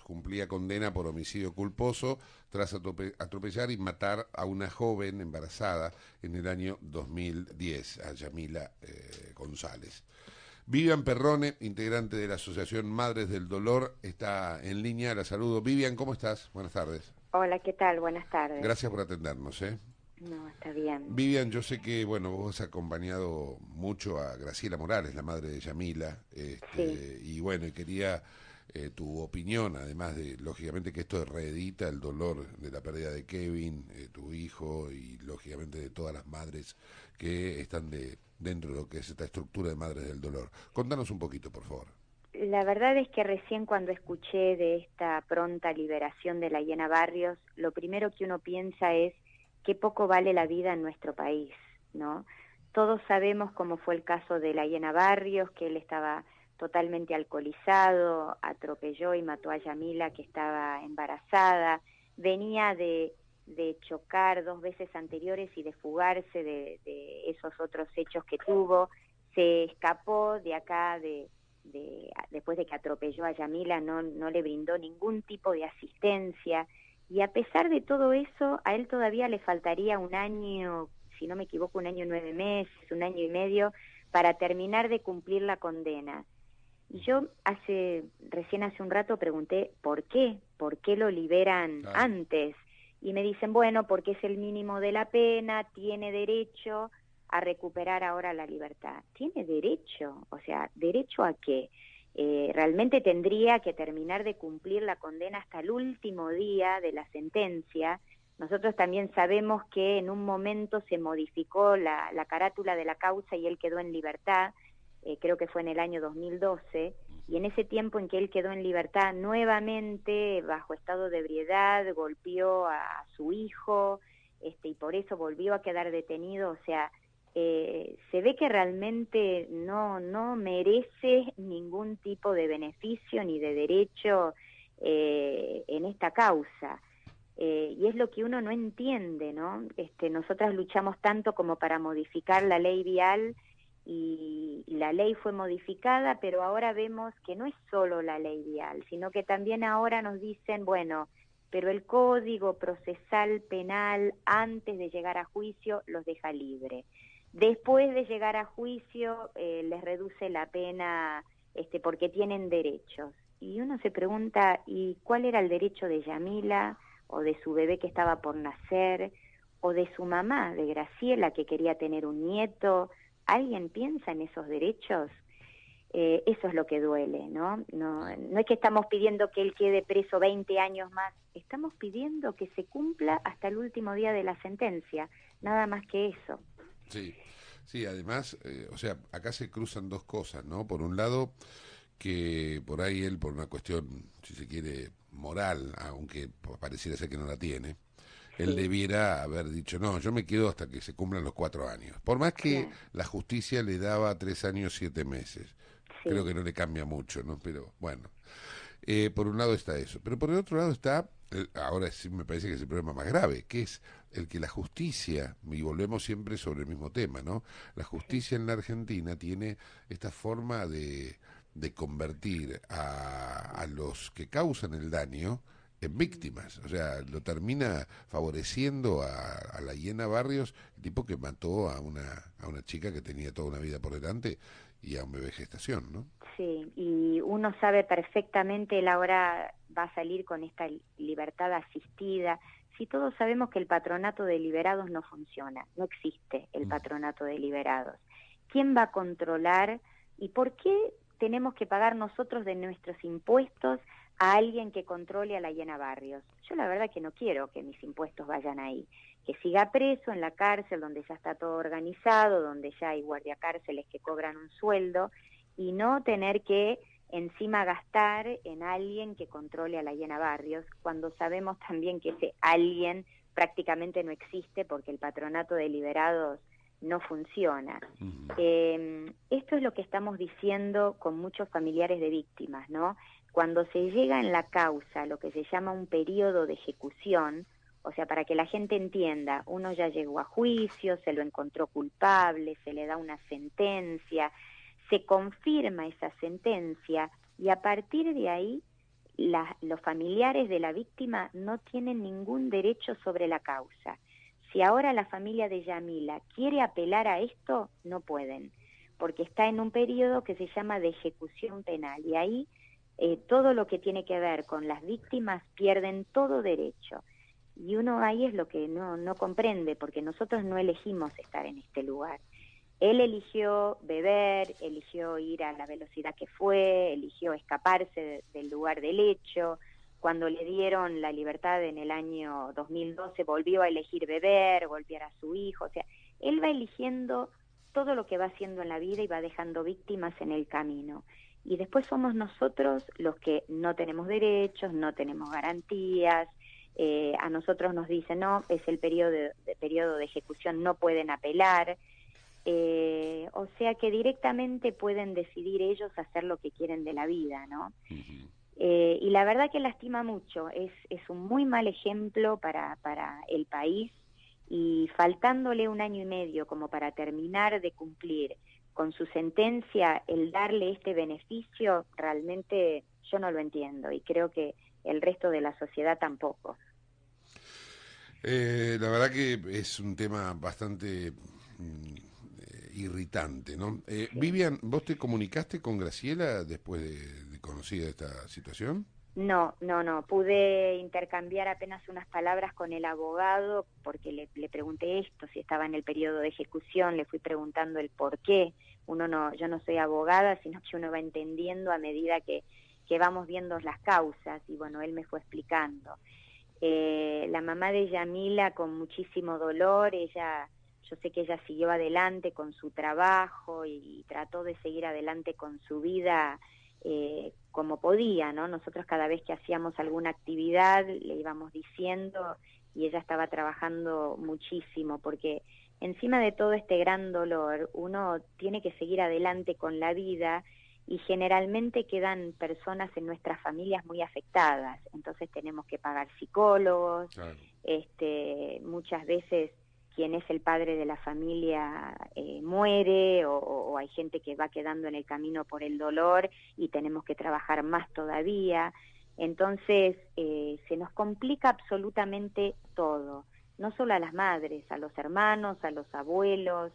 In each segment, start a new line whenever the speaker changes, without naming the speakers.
cumplía condena por homicidio culposo tras atropellar y matar a una joven embarazada en el año 2010, a Yamila González. Vivian Perrone, integrante de la Asociación Madres del Dolor, está en línea. La saludo. Vivian, ¿cómo estás? Buenas tardes.
Hola, ¿qué tal? Buenas tardes.
Gracias por atendernos, ¿eh?
No, está bien.
Vivian, yo sé que, bueno, vos has acompañado mucho a Graciela Morales, la madre de Yamila,
Sí,
y bueno, y quería tu opinión, además de, lógicamente, que esto reedita el dolor de la pérdida de Kevin, tu hijo, y lógicamente de todas las madres que están dentro de lo que es esta estructura de Madres del Dolor. Contanos un poquito, por favor.
la verdad es que recién cuando escuché de esta pronta liberación de la Hiena Barrios, lo primero que uno piensa es qué poco vale la vida en nuestro país, ¿no? Todos sabemos cómo fue el caso de la Hiena Barrios, que él estaba totalmente alcoholizado, atropelló y mató a Yamila, que estaba embarazada, venía de chocar 2 veces anteriores y de fugarse de esos otros hechos que tuvo, se escapó de acá, después de que atropelló a Yamila, no le brindó ningún tipo de asistencia, y a pesar de todo eso, a él todavía le faltaría un año, si no me equivoco, 1 año y 9 meses, 1 año y medio, para terminar de cumplir la condena. Y yo recién hace un rato pregunté, ¿por qué lo liberan
Claro.
antes? Y me dicen, bueno, porque es el mínimo de la pena, tiene derecho a recuperar ahora la libertad. ¿Tiene derecho? O sea, ¿derecho a qué? Realmente tendría que terminar de cumplir la condena hasta el último día de la sentencia. Nosotros también sabemos que en un momento se modificó la carátula de la causa y él quedó en libertad, creo que fue en el año 2012, y en ese tiempo en que él quedó en libertad, nuevamente, bajo estado de ebriedad, golpeó a su hijo, y por eso volvió a quedar detenido. O sea, se ve que realmente no merece ningún tipo de beneficio ni de derecho en esta causa. Y es lo que uno no entiende, ¿no? Nosotras luchamos tanto como para modificar la ley vial, y la ley fue modificada, pero ahora vemos que no es solo la ley vial, sino que también ahora nos dicen, bueno, pero el Código Procesal Penal antes de llegar a juicio los deja libre. Después de llegar a juicio les reduce la pena porque tienen derechos. Y uno se pregunta, ¿y cuál era el derecho de Yamila o de su bebé que estaba por nacer o de su mamá, de Graciela, que quería tener un nieto? ¿Alguien piensa en esos derechos? Eso es lo que duele, ¿no? No es que estamos pidiendo que él quede preso 20 años más, estamos pidiendo que se cumpla hasta el último día de la sentencia, nada más que eso.
Sí, sí, además, o sea, acá se cruzan dos cosas, ¿no? Por un lado, que por ahí él, por una cuestión, si se quiere, moral, aunque pareciera ser que no la tiene, él
Sí,
debiera haber dicho, no, yo me quedo hasta que se cumplan los 4 años. Por más que
claro,
la justicia le daba 3 años, 7 meses. Creo que
sí,
no le cambia mucho, ¿no? Pero bueno, por un lado está eso. Pero por el otro lado está, ahora sí me parece que es el problema más grave, que es el que la justicia, y volvemos siempre sobre el mismo tema, ¿no? La
sí.
justicia en la Argentina tiene esta forma de convertir a los que causan el daño en
Mm.
víctimas, o sea, lo termina favoreciendo a la Hiena Barrios, el tipo que mató a una chica que tenía toda una vida por delante y a un bebé gestación, ¿no?
Sí, y uno sabe perfectamente, él ahora va a salir con esta libertad asistida. Si todos sabemos que el patronato de liberados no funciona, no existe el patronato de liberados. ¿Quién va a controlar y por qué tenemos que pagar nosotros de nuestros impuestos a alguien que controle a la Hiena Barrios? Yo la verdad que no quiero que mis impuestos vayan ahí, que siga preso en la cárcel donde ya está todo organizado, donde ya hay guardiacárceles que cobran un sueldo, y no tener que encima gastar en alguien que controle a la Hiena Barrios, cuando sabemos también que ese alguien prácticamente no existe porque el patronato de liberados no funciona.
Ujú.
Esto es lo que estamos diciendo con muchos familiares de víctimas, ¿no? Cuando se llega en la causa, lo que se llama un periodo de ejecución, o sea, para que la gente entienda, uno ya llegó a juicio, se lo encontró culpable, se le da una sentencia, se confirma esa sentencia y a partir de ahí los familiares de la víctima no tienen ningún derecho sobre la causa. Si ahora la familia de Yamila quiere apelar a esto, no pueden, porque está en un periodo que se llama de ejecución penal, y ahí todo lo que tiene que ver con las víctimas pierden todo derecho. Y uno ahí es lo que no comprende, porque nosotros no elegimos estar en este lugar. Él eligió beber, eligió ir a la velocidad que fue, eligió escaparse del lugar del hecho. Cuando le dieron la libertad en el año 2012, volvió a elegir beber, golpear a su hijo. O sea, él va eligiendo todo lo que va haciendo en la vida y va dejando víctimas en el camino. Y después somos nosotros los que no tenemos derechos, no tenemos garantías. A nosotros nos dicen, no, es el periodo de ejecución, no pueden apelar. O sea que directamente pueden decidir ellos hacer lo que quieren de la vida, ¿no?
Ujú.
Y la verdad que lastima mucho, es un muy mal ejemplo para el país, y faltándole 1 año y medio como para terminar de cumplir con su sentencia, el darle este beneficio, realmente yo no lo entiendo, y creo que el resto de la sociedad tampoco.
La verdad que es un tema bastante irritante, ¿no?
Sí.
Vivian, ¿vos te comunicaste con Graciela después de conocida esta situación?
No, pude intercambiar apenas unas palabras con el abogado, porque le pregunté esto, si estaba en el periodo de ejecución, le fui preguntando el por qué. Yo no soy abogada, sino que uno va entendiendo a medida que vamos viendo las causas, y bueno, él me fue explicando. La mamá de Yamila, con muchísimo dolor, yo sé que ella siguió adelante con su trabajo y trató de seguir adelante con su vida como podía, ¿no? Nosotros cada vez que hacíamos alguna actividad le íbamos diciendo, y ella estaba trabajando muchísimo, porque encima de todo este gran dolor uno tiene que seguir adelante con la vida, y generalmente quedan personas en nuestras familias muy afectadas, entonces tenemos que pagar psicólogos,
Claro.
muchas veces quien es el padre de la familia muere, o hay gente que va quedando en el camino por el dolor y tenemos que trabajar más todavía. Entonces se nos complica absolutamente todo, no solo a las madres, a los hermanos, a los abuelos,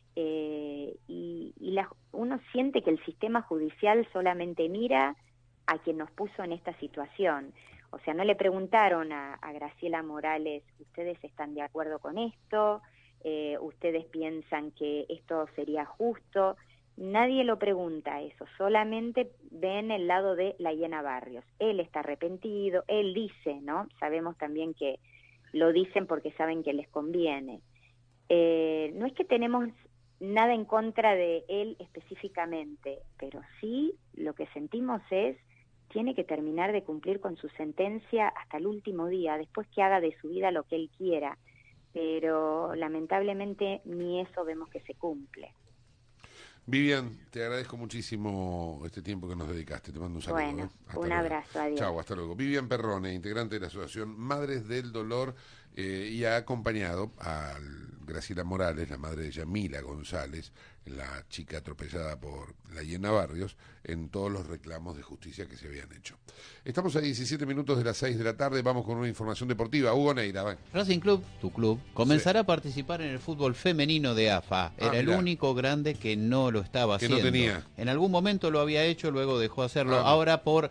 uno siente que el sistema judicial solamente mira a quien nos puso en esta situación. O sea, no le preguntaron a Graciela Morales, ¿ustedes están de acuerdo con esto? ¿Ustedes piensan que esto sería justo? Nadie lo pregunta eso, solamente ven el lado de la Hiena Barrios. Él está arrepentido, él dice, ¿no? Sabemos también que lo dicen porque saben que les conviene. No es que tenemos nada en contra de él específicamente, pero sí lo que sentimos tiene que terminar de cumplir con su sentencia hasta el último día, después que haga de su vida lo que él quiera, pero lamentablemente ni eso vemos que se cumple.
Vivian, te agradezco muchísimo este tiempo que nos dedicaste. Te mando un saludo.
Bueno,
Hasta
un
luego.
abrazo, adiós.
Chau, hasta luego. Vivian Perrone, integrante de la Asociación Madres del Dolor, y ha acompañado a Graciela Morales, la madre de Yamila González, la chica atropellada por la Hiena Barrios, en todos los reclamos de justicia que se habían hecho. Estamos a 17 minutos de las 6 de la tarde, vamos con una información deportiva. Hugo Neira, ven.
Racing Club, tu club, comenzará a participar en el fútbol femenino de AFA. Era el
mirá.
único grande que no lo estaba
Que no
haciendo.
tenía.
En algún momento lo había hecho, luego dejó de hacerlo.
Ah,
Ahora por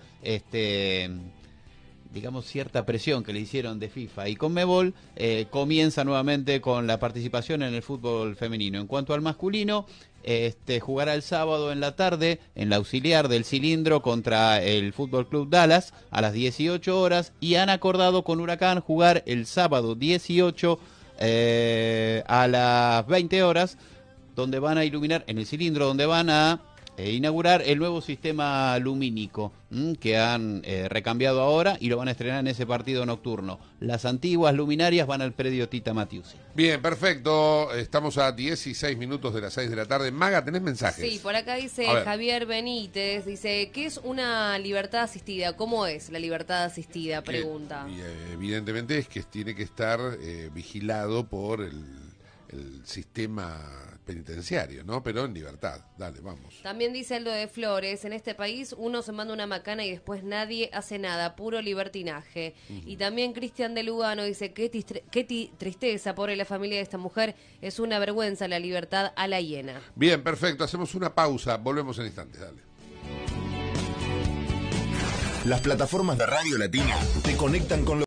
digamos, cierta presión que le hicieron de FIFA y Conmebol, comienza nuevamente con la participación en el fútbol femenino. En cuanto al masculino, jugará el sábado en la tarde en la auxiliar del Cilindro contra el Fútbol Club Dallas a las 18 horas, y han acordado con Huracán jugar el sábado 18 a las 20 horas, donde van a iluminar, en el Cilindro, donde van a inaugurar el nuevo sistema lumínico que han recambiado ahora, y lo van a estrenar en ese partido nocturno. Las antiguas luminarias van al predio Tita Matiusi.
Bien, perfecto. Estamos a 16 minutos de las 6 de la tarde. Maga, ¿tenés mensajes?
Sí, por acá dice Javier Benítez, dice, ¿qué es una libertad asistida? ¿Cómo es la libertad asistida? Pregunta.
Evidentemente es que tiene que estar vigilado por el el sistema penitenciario, ¿no? Pero en libertad. Dale, vamos.
También dice Aldo de Flores, en este país uno se manda una macana y después nadie hace nada, puro libertinaje. Y también Cristian de Lugano dice, qué tristeza, pobre la familia de esta mujer, es una vergüenza la libertad a la hiena.
Bien, perfecto, hacemos una pausa, volvemos en instantes, dale.
Las plataformas de Radio Latina te conectan con